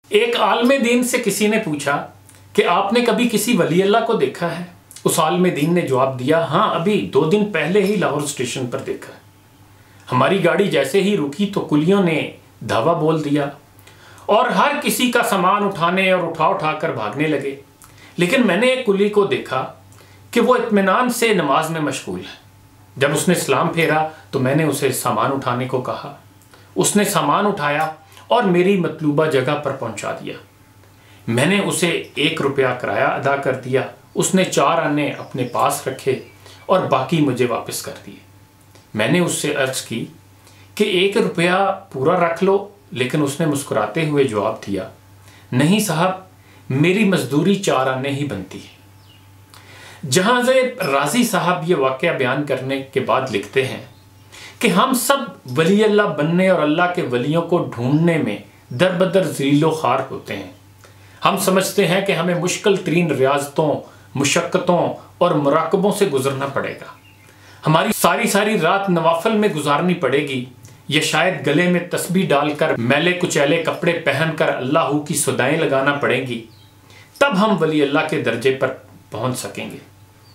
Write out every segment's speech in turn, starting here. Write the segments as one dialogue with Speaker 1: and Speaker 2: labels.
Speaker 1: ایک عالم دین سے کسی نے پوچھا کہ آپ نے کبھی کسی ولی اللہ کو دیکھا ہے؟ اس عالم دین نے جواب دیا، ہاں ابھی 2 دن پہلے ہی لاہور اسٹیشن پر دیکھا ہے۔ ہماری گاڑی جیسے ہی رکی تو کلیوں نے دھاوا بول دیا اور ہر کسی کا سامان اٹھانے اور اٹھا کر بھاگنے لگے، لیکن میں نے ایک کلی کو دیکھا کہ وہ اطمینان سے نماز میں مشغول ہے۔ جب اس نے سلام پھیرا تو میں نے اسے سامان اٹھانے کو کہا، اس نے سامان اٹھایا اور میری مطلوبہ جگہ پر پہنچا دیا۔ میں نے اسے 1 روپیہ کرایہ ادا کر دیا، اس نے 4 آنے اپنے پاس رکھے اور باقی مجھے واپس کر دیے۔ میں نے اس سے عرض کی کہ 1 روپیہ پورا رکھ لو، لیکن اس نے مسکراتے ہوئے جواب دیا، نہیں صاحب میری مزدوری 4 آنے ہی بنتی ہے۔ جہاں راضی صاحب یہ واقعہ بیان کرنے کے بعد لکھتے ہیں کہ ہم سب ولی اللہ بننے اور اللہ کے ولیوں کو ڈھونڈنے میں در بدر ذلیل و خوار ہوتے ہیں۔ ہم سمجھتے ہیں کہ ہمیں مشکل ترین ریاضتوں، مشقتوں اور مراقبوں سے گزرنا پڑے گا، ہماری ساری رات نوافل میں گزارنی پڑے گی، یا شاید گلے میں تسبیح ڈال کر میلے کچیلے کپڑے پہن کر اللہ کی صدائیں لگانا پڑیں گی، تب ہم ولی اللہ کے درجے پر پہنچ سکیں گے۔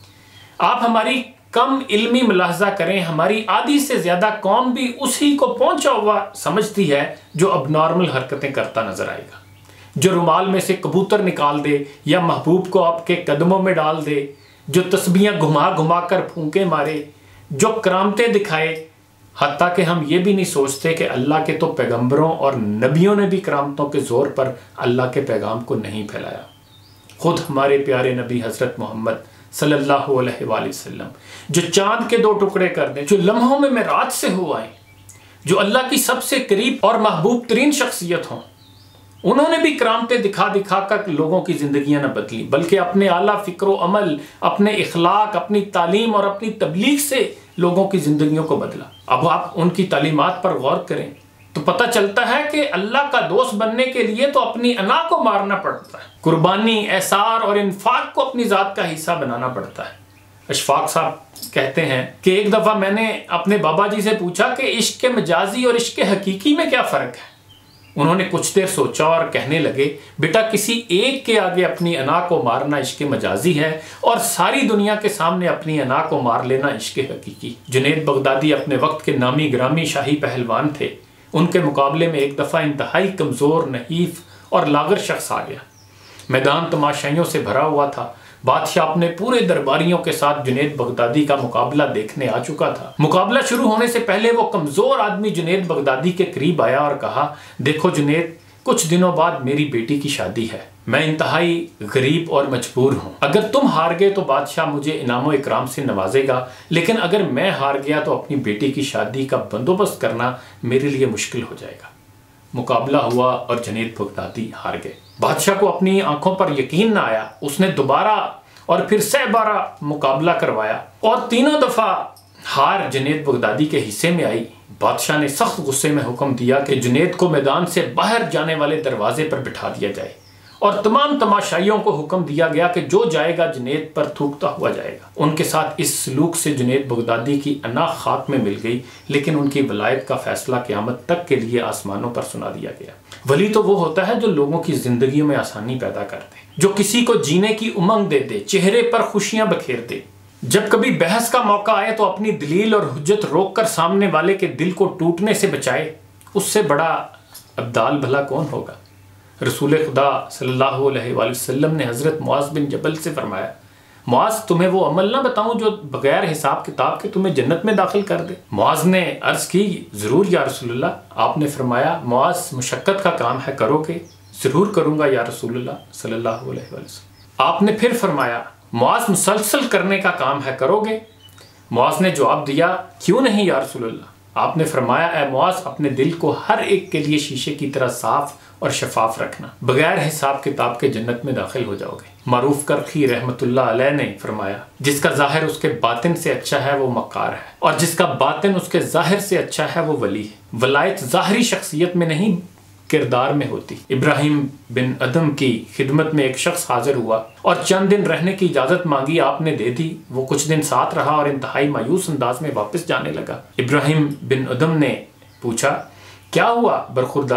Speaker 1: آپ ہماری کم علمی ملاحظہ کریں، ہماری آدھی سے زیادہ قوم بھی اسی کو پہنچا ہوا سمجھتی ہے جو اب نارمل حرکتیں کرتا نظر آئے گا، جو رومال میں سے کبوتر نکال دے یا محبوب کو آپ کے قدموں میں ڈال دے، جو تسبیحاں گھما کر پھونکے مارے، جو کرامتیں دکھائے، حتیٰ کہ ہم یہ بھی نہیں سوچتے کہ اللہ کے تو پیغمبروں اور نبیوں نے بھی کرامتوں کے زور پر اللہ کے پیغام کو نہیں پھیلایا۔ خود ہمارے پیارے نبی حضرت محمد صلی اللہ علیہ وآلہ وسلم جو چاند کے 2 ٹکڑے کر دیں، جو لمحوں میں معراج سے ہو آئیں، جو اللہ کی سب سے قریب اور محبوب ترین شخصیت ہوں، انہوں نے بھی کرامتیں دکھا کر لوگوں کی زندگیاں نہ بدلی، بلکہ اپنے اعلیٰ فکر و عمل، اپنے اخلاق، اپنی تعلیم اور اپنی تبلیغ سے لوگوں کی زندگیوں کو بدلا۔ اب آپ ان کی تعلیمات پر غور کریں تو پتہ چلتا ہے کہ اللہ کا دوست بننے کے لیے تو اپنی انا کو مارنا پڑتا ہے، قربانی، احسار اور انفاق کو اپنی ذات کا حصہ بنانا پڑتا ہے۔ اشفاق صاحب کہتے ہیں کہ ایک دفعہ میں نے اپنے بابا جی سے پوچھا کہ عشق مجازی اور عشق حقیقی میں کیا فرق ہے؟ انہوں نے کچھ دیر سوچا اور کہنے لگے، بیٹا کسی ایک کے آگے اپنی انا کو مارنا عشق مجازی ہے اور ساری دنیا کے سامنے اپنی انا کو مار لینا عشق حقیقی۔ جنید بغدادی اپنے وقت کے نامی گرامی شاہی پہلوان تھے، ان کے مقابلے میں ایک دفعہ انتہائی کمزور، نحیف اور لاغر شخص آ گیا۔ میدان تماشائیوں سے بھرا ہوا تھا۔ بادشاہ اپنے پورے درباریوں کے ساتھ جنید بغدادی کا مقابلہ دیکھنے آ چکا تھا۔ مقابلہ شروع ہونے سے پہلے وہ کمزور آدمی جنید بغدادی کے قریب آیا اور کہا، دیکھو جنید، کچھ دنوں بعد میری بیٹی کی شادی ہے، میں انتہائی غریب اور مجبور ہوں، اگر تم ہار گئے تو بادشاہ مجھے انعام و اکرام سے نوازے گا، لیکن اگر میں ہار گیا تو اپنی بیٹی کی شادی کا بندوبست کرنا میرے لیے مشکل ہو جائے گا۔ مقابلہ ہوا اور جنید بغدادی ہار گئے۔ بادشاہ کو اپنی آنکھوں پر یقین نہ آیا، اس نے دوبارہ اور پھر 6 مقابلہ کروایا اور 3 دفعہ ہار جنید بغدادی کے حصے میں آئی۔ بادشاہ نے سخت غصے میں حکم دیا کہ جنید کو میدان سے باہر جانے والے دروازے پر بٹھا دیا جائے اور تمام تماشائیوں کو حکم دیا گیا کہ جو جائے گا جنید پر تھوکتا ہوا جائے گا۔ ان کے ساتھ اس سلوک سے جنید بغدادی کی انا خاک میں مل گئی، لیکن ان کی ولایت کا فیصلہ قیامت تک کے لیے آسمانوں پر سنا دیا گیا۔ ولی تو وہ ہوتا ہے جو لوگوں کی زندگیوں میں آسانی پیدا کر دے، جو کسی کو جینے کی امنگ دے دے، چہرے پر خوشیاں بکھیر دے۔ جب کبھی بحث کا موقع آئے تو اپنی دلیل اور حجت روک کر سامنے والے کے دل کو ٹوٹنے سے بچائے، اس سے بڑا ابدال بھلا کون ہوگا؟ رسول خدا صلی اللہ علیہ وآلہ وسلم نے حضرت معاذ بن جبل سے فرمایا، معاذ تمہیں وہ عمل نہ بتاؤں جو بغیر حساب کتاب کے تمہیں جنت میں داخل کر دے؟ معاذ نے عرض کی، ضرور یا رسول اللہ۔ آپ نے فرمایا، معاذ مشقت کا کام ہے، کرو گے؟ ضرور کروں گا یا رسول اللہ صلی اللہ علیہ وآلہ وسلم۔ آپ نے پھر فرمایا، معاذ مسلسل کرنے کا کام ہے، کرو گے؟ معاذ نے جواب دیا، کیوں نہیں یا رسول اللہ۔ آپ نے فرمایا، اے معاذ اپنے دل کو ہر ایک کے لیے شیشے کی طرح صاف اور شفاف رکھنا، بغیر حساب کتاب کے جنت میں داخل ہو جاؤ گے۔ معروف کرخی رحمت اللہ علیہ نے فرمایا، جس کا ظاہر اس کے باطن سے اچھا ہے وہ مکار ہے، اور جس کا باطن اس کے ظاہر سے اچھا ہے وہ ولی ہے۔ ولایت ظاہری شخصیت میں نہیں کردار میں ہوتی۔ ابراہیم بن ادم کی خدمت میں ایک شخص حاضر ہوا اور چند دن رہنے کی اجازت مانگی، آپ نے دے دی۔ وہ کچھ دن ساتھ رہا اور انتہائی مایوس انداز میں واپس جانے لگا۔ ابراہیم بن ادم نے پوچھا، کیا ہوا برخوردار؟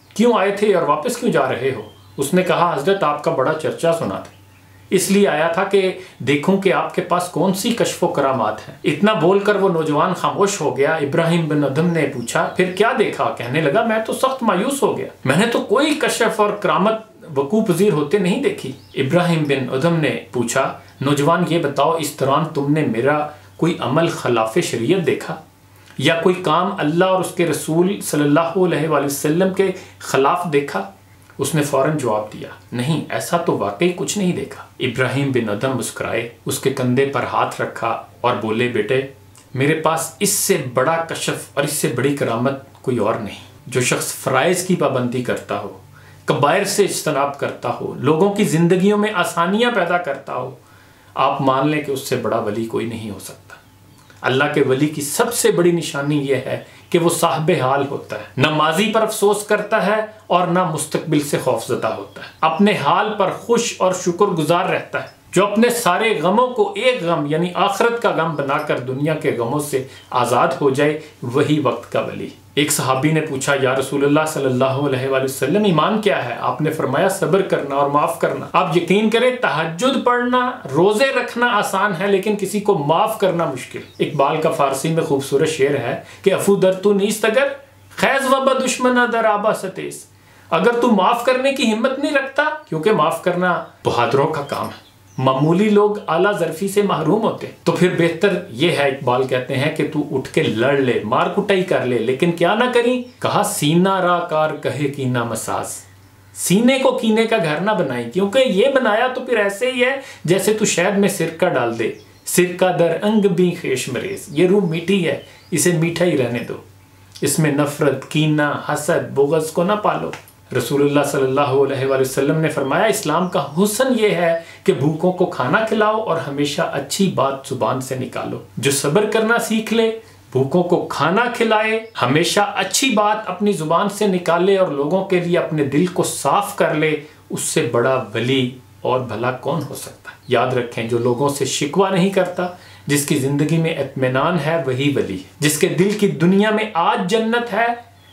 Speaker 1: کیوں آئے تھے اور واپس کیوں جا رہے ہو؟ اس نے کہا حضرت آپ کا بڑا چرچا سنا تھا، اس لیے آیا تھا کہ دیکھوں کہ آپ کے پاس کون سی کشف و کرامات ہیں۔ اتنا بول کر وہ نوجوان خاموش ہو گیا۔ ابراہیم بن ادھم نے پوچھا پھر کیا دیکھا؟ کہنے لگا میں تو سخت مایوس ہو گیا، میں نے تو کوئی کشف اور کرامت وقوع پذیر ہوتے نہیں دیکھی۔ ابراہیم بن ادھم نے پوچھا نوجوان یہ بتاؤ اس دوران تم نے میرا کوئی عمل خلاف شریعت دیکھا یا کوئی کام اللہ اور اس کے رسول صلی اللہ علیہ وآلہ وسلم کے خلاف دیکھا؟ اس نے فوراً جواب دیا نہیں، ایسا تو واقعی کچھ نہیں دیکھا۔ ابراہیم بن ادھم مسکرائے، اس کے کندھے پر ہاتھ رکھا اور بولے بیٹے میرے پاس اس سے بڑا کشف اور اس سے بڑی کرامت کوئی اور نہیں۔ جو شخص فرائض کی پابندی کرتا ہو، کبائر سے اجتناب کرتا ہو، لوگوں کی زندگیوں میں آسانیاں پیدا کرتا ہو، آپ مان لیں کہ اس سے بڑا ولی کوئی نہیں ہو سکتا۔ اللہ کے ولی کی سب سے بڑی نشانی یہ ہے کہ وہ صاحب حال ہوتا ہے، نہ ماضی پر افسوس کرتا ہے اور نہ مستقبل سے خوف زدہ ہوتا ہے، اپنے حال پر خوش اور شکر گزار رہتا ہے۔ جو اپنے سارے غموں کو ایک غم یعنی آخرت کا غم بنا کر دنیا کے غموں سے آزاد ہو جائے، وہی وقت کا ولی۔ ایک صحابی نے پوچھا یا رسول اللہ صلی اللہ علیہ وآلہ وسلم ایمان کیا ہے؟ آپ نے فرمایا صبر کرنا اور معاف کرنا۔ آپ یقین کریں تہجد پڑھنا، روزے رکھنا آسان ہے لیکن کسی کو معاف کرنا مشکل۔ اقبال کا فارسی میں خوبصورت شعر ہے کہ افو در تو نیست اگر خیز و بدشمن در آبا ستیس، اگر تو معاف کرنے کی ہمت نہیں رکھتا، کیونکہ معاف کرنا بہادروں کا کام ہے، معمولی لوگ اعلیٰ ظرفی سے محروم ہوتے ہیں، تو پھر بہتر یہ ہے اقبال کہتے ہیں کہ تو اٹھ کے لڑ لے، مار کٹائی کر لے، لیکن کیا نہ کریں؟ کہا سینہ را کار کہے کینہ مساز، سینے کو کینے کا گھر نہ بنائیں، کیونکہ یہ بنایا تو پھر ایسے ہی ہے جیسے تو شہد میں سرکہ ڈال دے، سرکہ در انگ بھی خیش مریز، یہ روح میٹھی ہے اسے میٹھا ہی رہنے دو، اس میں نفرت، کینہ، حسد، بغض کو نہ پالو۔ رسول اللہ صلی اللہ علیہ وآلہ وسلم نے فرمایا اسلام کا حسن یہ ہے کہ بھوکوں کو کھانا کھلاؤ اور ہمیشہ اچھی بات زبان سے نکالو۔ جو صبر کرنا سیکھ لے، بھوکوں کو کھانا کھلائے، ہمیشہ اچھی بات اپنی زبان سے نکالے اور لوگوں کے لیے اپنے دل کو صاف کر لے، اس سے بڑا ولی اور بھلا کون ہو سکتا ہے؟ یاد رکھیں جو لوگوں سے شکوہ نہیں کرتا، جس کی زندگی میں اطمینان ہے، وہی ولی ہے۔ جس کے دل کی دنیا میں آج جنت ہے،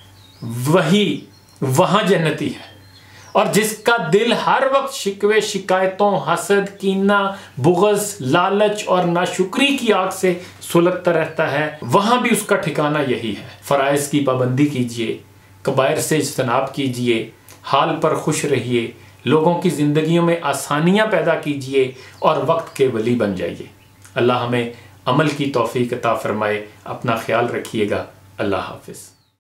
Speaker 1: وہی وہاں جنتی ہے، اور جس کا دل ہر وقت شکوے، شکایتوں، حسد، کینہ، بغض، لالچ اور ناشکری کی آگ سے سلگتا رہتا ہے، وہاں بھی اس کا ٹھکانہ یہی ہے۔ فرائض کی پابندی کیجئے، کبائر سے اجتناب کیجئے، حال پر خوش رہیے، لوگوں کی زندگیوں میں آسانیاں پیدا کیجئے اور وقت کے ولی بن جائیے۔ اللہ ہمیں عمل کی توفیق عطا فرمائے۔ اپنا خیال رکھیے گا۔ اللہ حافظ۔